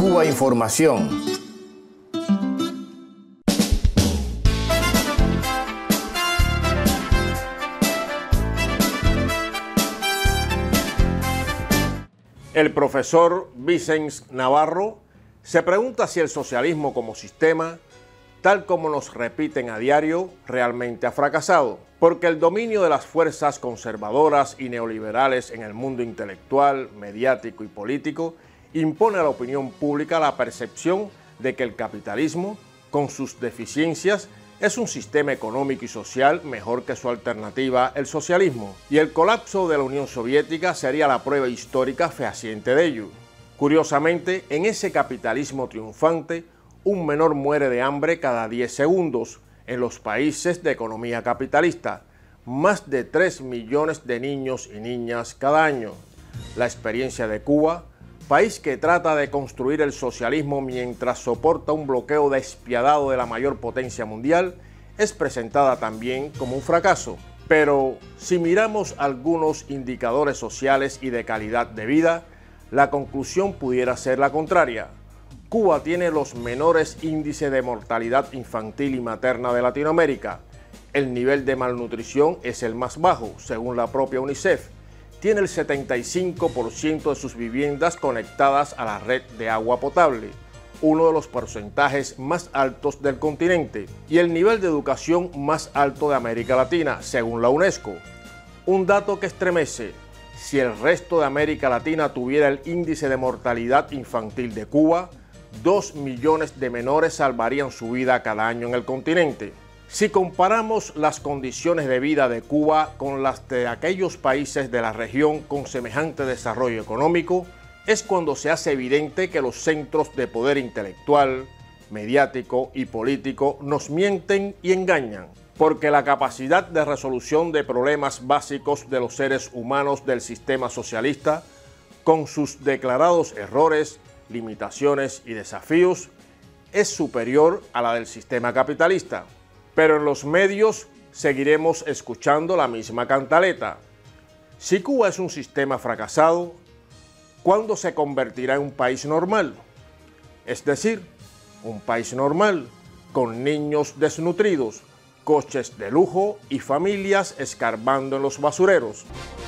Cuba Información. El profesor Vicens Navarro se pregunta si el socialismo como sistema, tal como nos repiten a diario, realmente ha fracasado, porque el dominio de las fuerzas conservadoras y neoliberales en el mundo intelectual, mediático y político impone a la opinión pública la percepción de que el capitalismo, con sus deficiencias, es un sistema económico y social mejor que su alternativa, el socialismo, y el colapso de la Unión Soviética sería la prueba histórica fehaciente de ello. Curiosamente, en ese capitalismo triunfante, un menor muere de hambre cada 10 segundos en los países de economía capitalista, más de 3 millones de niños y niñas cada año. La experiencia de Cuba, país que trata de construir el socialismo mientras soporta un bloqueo despiadado de la mayor potencia mundial, es presentada también como un fracaso. Pero si miramos algunos indicadores sociales y de calidad de vida, la conclusión pudiera ser la contraria. Cuba tiene los menores índices de mortalidad infantil y materna de Latinoamérica. El nivel de malnutrición es el más bajo, según la propia UNICEF. Tiene el 75% de sus viviendas conectadas a la red de agua potable, uno de los porcentajes más altos del continente, y el nivel de educación más alto de América Latina, según la UNESCO. Un dato que estremece: si el resto de América Latina tuviera el índice de mortalidad infantil de Cuba, 2 millones de menores salvarían su vida cada año en el continente. Si comparamos las condiciones de vida de Cuba con las de aquellos países de la región con semejante desarrollo económico, es cuando se hace evidente que los centros de poder intelectual, mediático y político nos mienten y engañan, porque la capacidad de resolución de problemas básicos de los seres humanos del sistema socialista, con sus declarados errores, limitaciones y desafíos, es superior a la del sistema capitalista. Pero en los medios seguiremos escuchando la misma cantaleta. Si Cuba es un sistema fracasado, ¿cuándo se convertirá en un país normal? Es decir, un país normal, con niños desnutridos, coches de lujo y familias escarbando en los basureros.